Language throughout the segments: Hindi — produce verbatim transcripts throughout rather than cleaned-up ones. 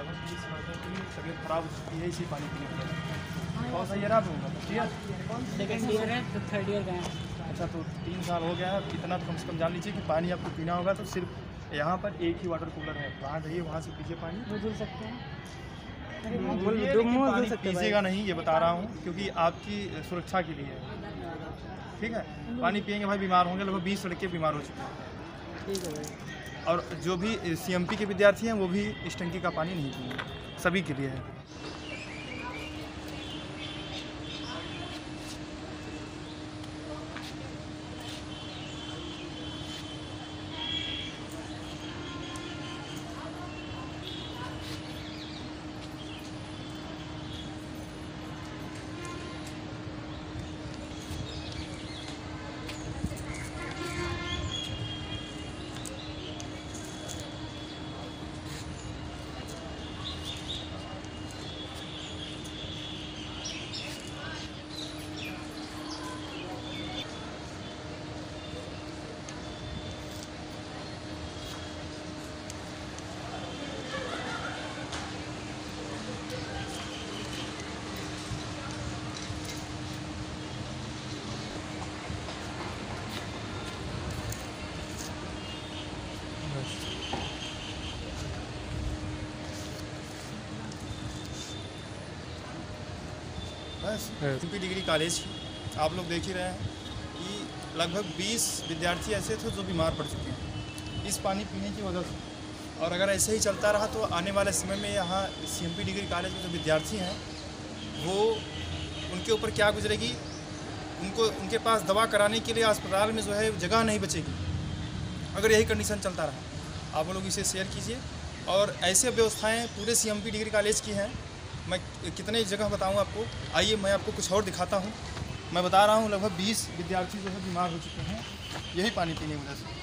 लगभग बीस वर्षों की तबीयत खराब हो चुकी है इसी पानी पीने की वजह। कौन सा ईयर आप होगा? फर्स्ट ईयर, सेकेंड ईयर है तो थर्ड ईयर का है। अच्छा, तो तीन साल हो गया है। इतना तो कम से कम जान लीजिए कि पानी आपको पीना होगा तो सिर्फ यहाँ पर एक ही वाटर कूलर है, वहाँ जाइए, वहाँ से पीजिए पानी। वो धुल सकते हैं, धुलिए, लेकिन पानी पीजिएगा नहीं, ये बता रहा हूँ, क्योंकि आपकी सुरक्षा के लिए है। ठीक है, पानी पियेंगे भाई बीमार होंगे। लगभग बीस लड़के बीमार हो चुके हैं। ठीक है भाई। और जो भी सीएमपी के विद्यार्थी हैं वो भी इस टंकी का पानी नहीं पिएंगे, सभी के लिए है। बस यूपी डिग्री कॉलेज आप लोग देख ही रहे हैं कि लगभग बीस विद्यार्थी ऐसे थे जो बीमार पड़ चुके हैं इस पानी पीने की वजह से। और अगर ऐसे ही चलता रहा तो आने वाले समय में यहाँ सीएमपी डिग्री कॉलेज के जो विद्यार्थी हैं वो उनके ऊपर क्या गुजरेगी, उनको उनके पास दवा कराने के लिए अस्पताल में जो है जगह नहीं बचेगी अगर यही कंडीशन चलता रहा। आप लोग इसे शेयर कीजिए। और ऐसे व्यवस्थाएं पूरे सीएमपी डिग्री कॉलेज की हैं। मैं कितने जगह बताऊं आपको, आइए मैं आपको कुछ और दिखाता हूं। मैं बता रहा हूं लगभग बीस विद्यार्थी जो है बीमार हो चुके हैं यही पानी पीने की वजह से।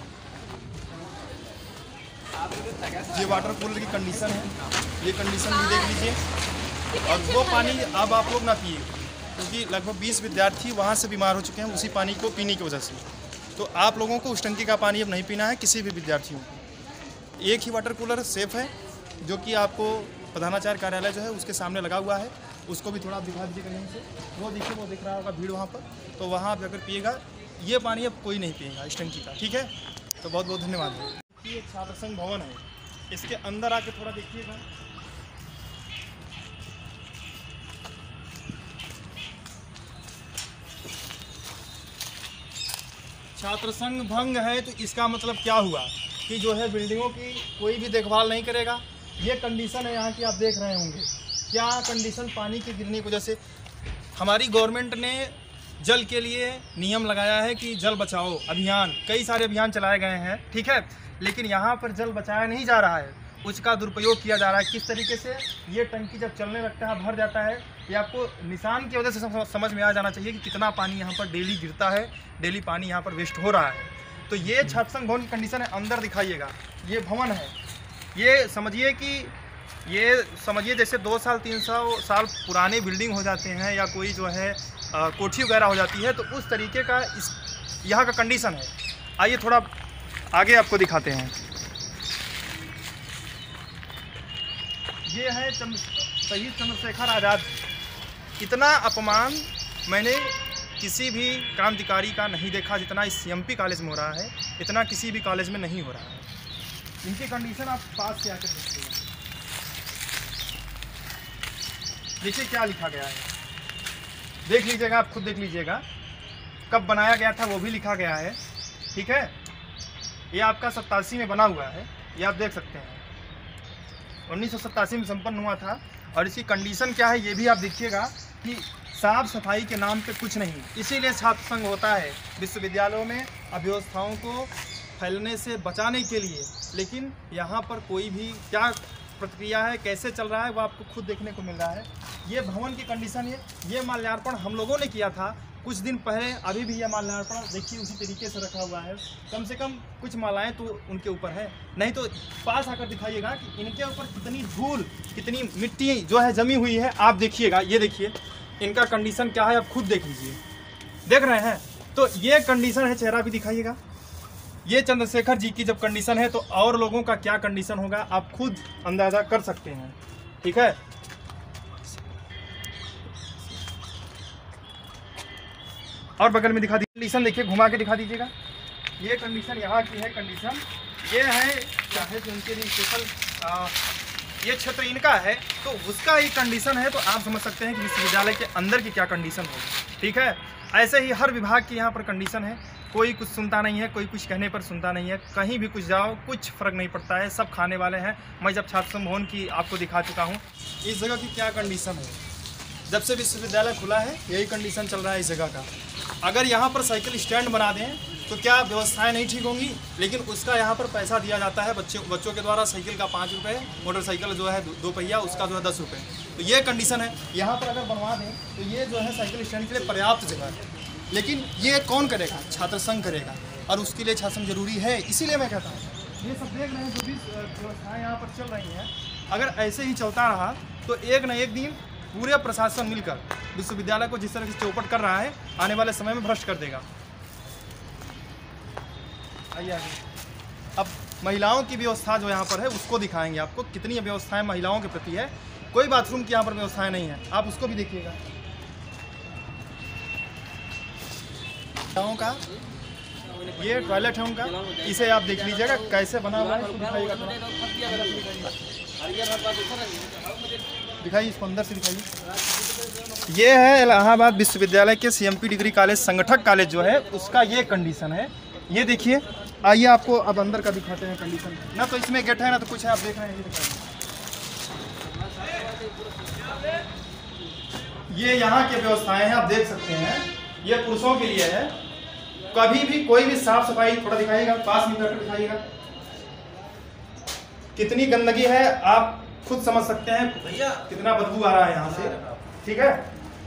ये वाटर कूलर की कंडीशन है, ये कंडीशन भी देख लीजिए। और वो पानी अब आप लोग ना पिए, क्योंकि लगभग बीस विद्यार्थी वहाँ से बीमार हो चुके हैं उसी पानी को पीने की वजह से। तो आप लोगों को उस टंकी का पानी अब नहीं पीना है, किसी भी विद्यार्थियों को। एक ही वाटर कूलर सेफ़ है जो कि आपको प्रधानाचार्य कार्यालय जो है उसके सामने लगा हुआ है, उसको भी थोड़ा आप दिखा दीजिएगा यहीं से। वो देखिए, वो दिख रहा होगा भीड़ वहाँ पर, तो वहाँ आप जाकर पिएगा। ये पानी अब कोई नहीं पिएगा इस टंकी का, ठीक है। तो बहुत बहुत धन्यवाद। ये छात्र संघ भवन है, इसके अंदर आके थोड़ा देखिएगा। छात्र संघ भंग है तो इसका मतलब क्या हुआ कि जो है बिल्डिंगों की कोई भी देखभाल नहीं करेगा। ये कंडीशन है यहाँ की, आप देख रहे होंगे क्या कंडीशन पानी के गिरने की वजह से। हमारी गवर्नमेंट ने जल के लिए नियम लगाया है कि जल बचाओ अभियान, कई सारे अभियान चलाए गए हैं, ठीक है। लेकिन यहाँ पर जल बचाया नहीं जा रहा है, उसका दुरुपयोग किया जा रहा है। किस तरीके से? ये टंकी जब चलने लगता है भर जाता है। ये आपको निशान की वजह से समझ में आ जाना चाहिए कि कितना पानी यहाँ पर डेली गिरता है, डेली पानी यहाँ पर वेस्ट हो रहा है। तो ये छात्र संघ भवन की कंडीशन है। अंदर दिखाइएगा, ये भवन है। ये समझिए कि ये समझिए जैसे दो साल तीन सौ साल पुराने बिल्डिंग हो जाते हैं या कोई जो है आ, कोठी वगैरह हो जाती है, तो उस तरीके का इस यहाँ का कंडीशन है। आइए थोड़ा आगे आपको दिखाते हैं। ये है चंद्र शहीद चंद्रशेखर आज़ाद। इतना अपमान मैंने किसी भी क्रांतिकारी का नहीं देखा जितना इस सीएमपी कॉलेज में हो रहा है, इतना किसी भी कॉलेज में नहीं हो रहा है। इनकी कंडीशन आप पास से आकर देखते हैं। देखिए क्या लिखा गया है, देख लीजिएगा, आप खुद देख लीजिएगा। कब बनाया गया था वो भी लिखा गया है, ठीक है। ये आपका सत्तासी में बना हुआ है, ये आप देख सकते हैं। उन्नीस सौ सत्तासी में संपन्न हुआ था। और इसकी कंडीशन क्या है ये भी आप देखिएगा कि साफ सफाई के नाम पे कुछ नहीं। इसीलिए छात्र संघ होता है विश्वविद्यालयों में अव्यवस्थाओं को फैलने से बचाने के लिए। लेकिन यहाँ पर कोई भी क्या प्रक्रिया है, कैसे चल रहा है, वो आपको खुद देखने को मिल रहा है। ये भवन की कंडीशन है। ये माल्यार्पण हम लोगों ने किया था कुछ दिन पहले, अभी भी यह माल्यार्पण देखिए उसी तरीके से रखा हुआ है। कम से कम कुछ मालाएं तो उनके ऊपर है, नहीं तो पास आकर दिखाइएगा कि इनके ऊपर कितनी धूल, कितनी मिट्टी जो है जमी हुई है। आप देखिएगा, ये देखिए इनका कंडीशन क्या है, आप खुद देख लीजिए। देख रहे हैं? तो ये कंडीशन है, चेहरा भी दिखाइएगा। ये चंद्रशेखर जी की जब कंडीशन है तो और लोगों का क्या कंडीशन होगा आप खुद अंदाज़ा कर सकते हैं। ठीक है, और बगल में दिखा दीजिए कंडीशन, देखिए घुमा के दिखा दीजिएगा। ये कंडीशन यहाँ की है, कंडीशन ये है, चाहे जो उनके लिए स्पेशल ये क्षेत्र इनका है तो उसका ही कंडीशन है, तो आप समझ सकते हैं कि विश्वविद्यालय के अंदर की क्या कंडीशन होगी। ठीक है, ऐसे ही हर विभाग की यहाँ पर कंडीशन है, कोई कुछ सुनता नहीं है, कोई कुछ कहने पर सुनता नहीं है, कहीं भी कुछ जाओ कुछ फ़र्क नहीं पड़ता है, सब खाने वाले हैं। मैं जब छात्र संघ भवन की आपको दिखा चुका हूँ, इस जगह की क्या कंडीशन है। जब से विश्वविद्यालय खुला है यही कंडीशन चल रहा है इस जगह का। अगर यहाँ पर साइकिल स्टैंड बना दें तो क्या व्यवस्थाएं नहीं ठीक होंगी, लेकिन उसका यहाँ पर पैसा दिया जाता है बच्चों बच्चों के द्वारा। साइकिल का पाँच रुपये, मोटरसाइकिल जो है दो पहिया उसका जो है दस रुपये। तो ये कंडीशन है। यहाँ पर अगर बनवा दें तो ये जो है साइकिल स्टैंड के लिए पर्याप्त जगह है, लेकिन ये कौन करेगा, छात्र संघ करेगा, और उसके लिए छात्र संघ जरूरी है। इसीलिए मैं कहता हूँ ये सब देख रहे हैं जो भी व्यवस्थाएँ यहाँ पर चल रही हैं, अगर ऐसे ही चलता रहा तो एक न एक दिन पूरे प्रशासन मिलकर विश्वविद्यालय को जिस तरह से चौपट कर रहा है आने वाले समय में भ्रष्ट कर देगा। आइए आगे, अब महिलाओं की व्यवस्था जो यहाँ पर है उसको दिखाएंगे आपको, कितनी व्यवस्थाएं महिलाओं के प्रति है। कोई बाथरूम की यहाँ पर व्यवस्थाएं नहीं है, आप उसको भी देखिएगा। महिलाओं का ये टॉयलेट है उनका, इसे आप देख लीजिएगा कैसे बना हुआ है, इसको दिखाइएगा, दिखाइए इसको अंदर से दिखाइए। ये है इलाहाबाद विश्वविद्यालय के सीएमपी डिग्री कॉलेज संगठक कॉलेज जो है उसका ये कंडीशन है। ये देखिए, आइए आपको अब अंदर का दिखाते हैं कंडीशन। ना तो इसमें गेट है ना तो कुछ है, आप देख रहे हैं। ये यहाँ की व्यवस्थाएं हैं, आप देख सकते हैं। ये पुरुषों के लिए है। कभी भी कोई भी साफ सफाई, थोड़ा दिखाइएगा, पास में जाकर दिखाइएगा। कितनी गंदगी है आप खुद समझ सकते हैं, भैया कितना बदबू आ रहा है यहाँ से। ठीक है,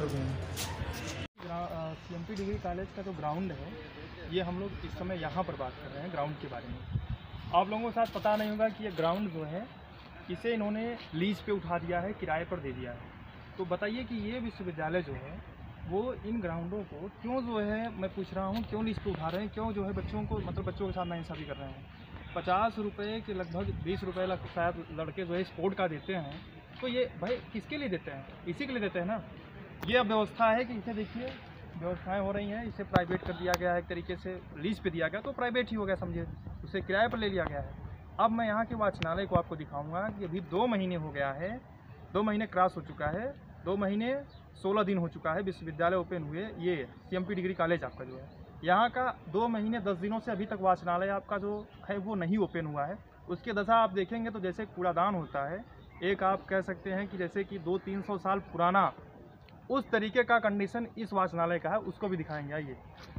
सीएमपी डिग्री कॉलेज का जो ग्राउंड है ये हम लोग इस समय यहाँ पर बात कर रहे हैं ग्राउंड के बारे में। आप लोगों को साथ पता नहीं होगा कि ये ग्राउंड जो है इसे इन्होंने लीज पे उठा दिया है, किराए पर दे दिया है। तो बताइए कि ये विश्वविद्यालय जो है वो इन ग्राउंडों को क्यों जो है, मैं पूछ रहा हूँ, क्यों लीज पे उठा रहे हैं, क्यों जो है बच्चों को, मतलब बच्चों के साथ नाइंसाफ़ी कर रहे हैं। पचास रुपये के लगभग बीस रुपये लग शायद लड़के जो है स्पोर्ट का देते हैं, तो ये भाई किसके लिए देते हैं, इसी के लिए देते हैं ना। ये अब व्यवस्था है कि इसे देखिए व्यवस्थाएं हो रही हैं, इसे प्राइवेट कर दिया गया है, एक तरीके से लीज पे दिया गया तो प्राइवेट ही हो गया समझिए, उसे किराए पर ले लिया गया है। अब मैं यहाँ के वाचनालय को आपको दिखाऊंगा कि अभी दो महीने हो गया है, दो महीने क्रॉस हो चुका है, दो महीने सोलह दिन हो चुका है विश्वविद्यालय ओपन हुए। ये सीएमपी डिग्री कॉलेज आपका जो है यहाँ का दो महीने दस दिनों से अभी तक वाचनालय आपका जो है वो नहीं ओपन हुआ है। उसके दशा आप देखेंगे तो जैसे कूड़ादान होता है, एक आप कह सकते हैं कि जैसे कि दो तीन सौ साल पुराना उस तरीके का कंडीशन इस वाचनालय का है, उसको भी दिखाएंगे। आइए,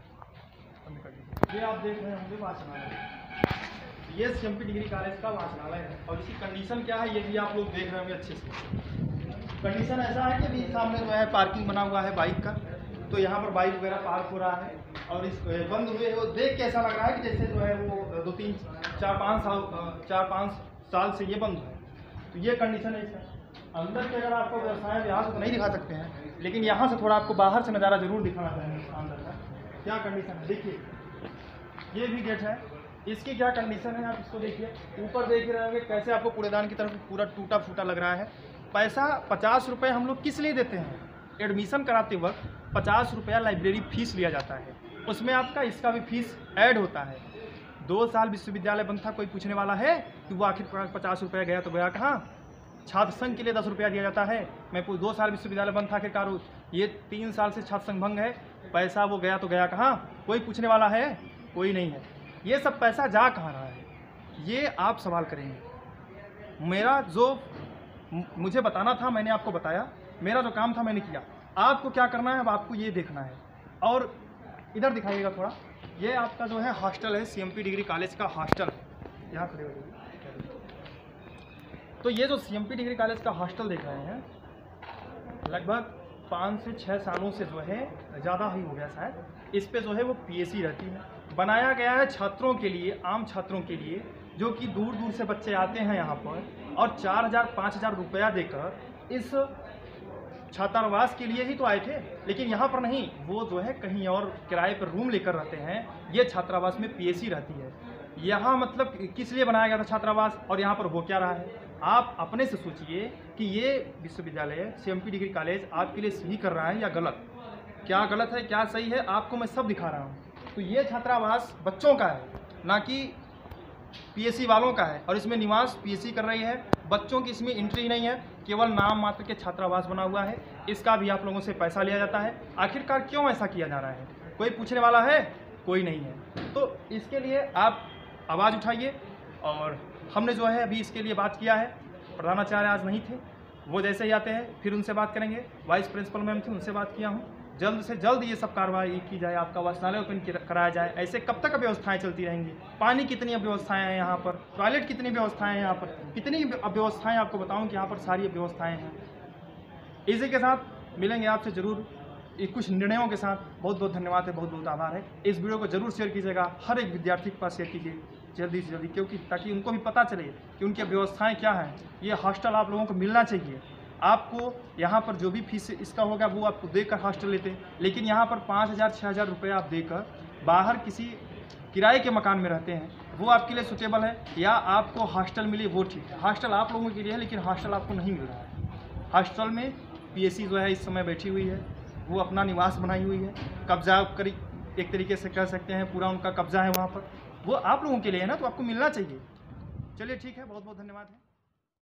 ये आप देख रहे होंगे वाचनालय, ये सीएमपी डिग्री कॉलेज का वाचनालय है और इसकी कंडीशन क्या है ये भी आप लोग देख रहे होंगे अच्छे से। कंडीशन ऐसा है कि अभी सामने जो है पार्किंग बना हुआ है बाइक का, तो यहाँ पर बाइक वगैरह पार्क हो रहा है और इस बंद हुए वो देख के ऐसा लग रहा है कि जैसे जो है वो दो तीन चार पाँच साल चार पाँच साल से ये बंद है। तो ये कंडीशन है इसका। अंदर के अगर आपको व्यवसाय यहाँ से तो नहीं दिखा सकते हैं, लेकिन यहाँ से थोड़ा आपको बाहर से नज़ारा जरूर दिखाना चाहेंगे अंदर का क्या कंडीशन है। देखिए ये भी गेट है, इसकी क्या कंडीशन है आप इसको देखिए। ऊपर देख रहे होंगे कैसे आपको कूड़ेदान की तरफ पूरा टूटा फूटा लग रहा है। पैसा पचास रुपये हम लोग किस लिए देते हैं, एडमिशन कराते वक्त पचास रुपया लाइब्रेरी फीस लिया जाता है, उसमें आपका इसका भी फीस ऐड होता है। दो साल विश्वविद्यालय बंद था, कोई पूछने वाला है कि वो आखिर पचास रुपया गया तो गया कहाँ। छात्र संघ के लिए दस रुपया दिया जाता है, मैं दो साल विश्वविद्यालय बंद था आखिरकार, ये तीन साल से छात्र संघ भंग है, पैसा वो गया तो गया कहाँ, कोई पूछने वाला है, कोई नहीं है। ये सब पैसा जा कहाँ रहा है ये आप सवाल करेंगे। मेरा जो मुझे बताना था मैंने आपको बताया, मेरा जो काम था मैंने किया, आपको क्या करना है अब आपको ये देखना है। और इधर दिखाइएगा थोड़ा, ये आपका जो है हॉस्टल है, सीएमपी डिग्री कॉलेज का हॉस्टल है, यहाँ खड़े हो जाइए। तो ये जो सीएमपी डिग्री कॉलेज का हॉस्टल देख रहे हैं लगभग पाँच से छः सालों से जो है ज़्यादा ही हो गया शायद, इस पे जो है वो पीएसी रहती है। बनाया गया है छात्रों के लिए, आम छात्रों के लिए, जो कि दूर दूर से बच्चे आते हैं यहाँ पर और चार हज़ार पाँच हज़ार रुपया देकर इस छात्रावास के लिए ही तो आए थे, लेकिन यहाँ पर नहीं, वो जो है कहीं और किराए पर रूम लेकर रहते हैं। ये छात्रावास में पीएसी रहती है। यहाँ मतलब किस लिए बनाया गया था छात्रावास और यहाँ पर हो क्या रहा है। आप अपने से सोचिए कि ये विश्वविद्यालय सीएमपी डिग्री कॉलेज आपके लिए सही कर रहा है या गलत, क्या गलत है क्या सही है, आपको मैं सब दिखा रहा हूँ। तो ये छात्रावास बच्चों का है, ना कि पीएससी वालों का है, और इसमें निवास पीएससी कर रही है। बच्चों की इसमें एंट्री नहीं है, केवल नाम मात्र के छात्रावास बना हुआ है। इसका भी आप लोगों से पैसा लिया जाता है। आखिरकार क्यों ऐसा किया जा रहा है, कोई पूछने वाला है? कोई नहीं है। तो इसके लिए आप आवाज़ उठाइए। और हमने जो है अभी इसके लिए बात किया है, प्रधानाचार्य आज नहीं थे, वो जैसे ही आते हैं फिर उनसे बात करेंगे। वाइस प्रिंसिपल मैम थी, उनसे बात किया हूँ, जल्द से जल्द ये सब कार्रवाई की जाए, आपका वाचनालय ओपन कराया जाए। ऐसे कब तक व्यवस्थाएं चलती रहेंगी? पानी कितनी व्यवस्थाएं हैं यहाँ पर, टॉयलेट कितनी व्यवस्थाएं हैं यहाँ पर, कितनी व्यवस्थाएं आपको बताऊं कि यहाँ पर सारी व्यवस्थाएं हैं। इसी के साथ मिलेंगे आपसे जरूर कुछ निर्णयों के साथ। बहुत बहुत धन्यवाद है, बहुत बहुत आभार है। इस वीडियो को जरूर शेयर कीजिएगा, हर एक विद्यार्थी के पास शेयर कीजिए जल्दी से जल्दी, क्योंकि ताकि उनको भी पता चले कि उनकी व्यवस्थाएँ क्या हैं। ये हॉस्टल आप लोगों को मिलना चाहिए। आपको यहाँ पर जो भी फीस इसका होगा वो आपको देकर हॉस्टल लेते हैं, लेकिन यहाँ पर पाँच हज़ार छः हज़ार रुपये आप देकर बाहर किसी किराए के मकान में रहते हैं, वो आपके लिए सुटेबल है। या आपको हॉस्टल मिले वो ठीक है। हॉस्टल आप लोगों के लिए है, लेकिन हॉस्टल आपको नहीं मिल रहा है। हॉस्टल में पीएससी जो है इस समय बैठी हुई है, वो अपना निवास बनाई हुई है, कब्जा करी एक तरीके से कह सकते हैं, पूरा उनका कब्जा है वहाँ पर। वो आप लोगों के लिए है ना, तो आपको मिलना चाहिए। चलिए ठीक है, बहुत बहुत धन्यवाद है।